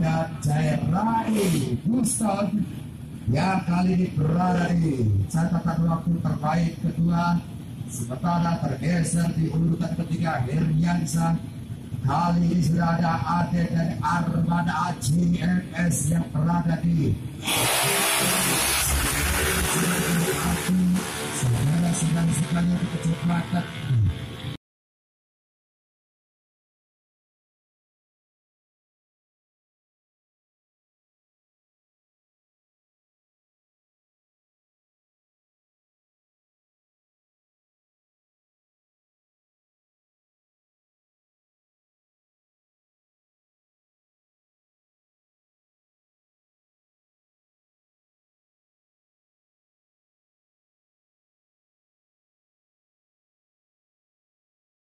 ada Jairai Guston yang kali ini berada di catatan waktu terbaik kedua, sementara tergeser di urutan ketiga Heryansa. Kali ini sudah ada Ade dan Armada GMS yang berada di